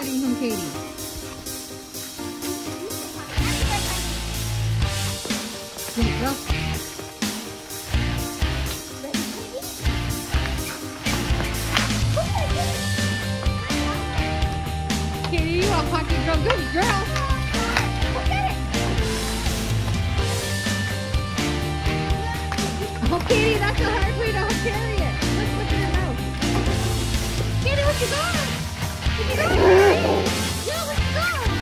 petting him, Katie? Good girl. Katie, you want pocket girl? Good girl.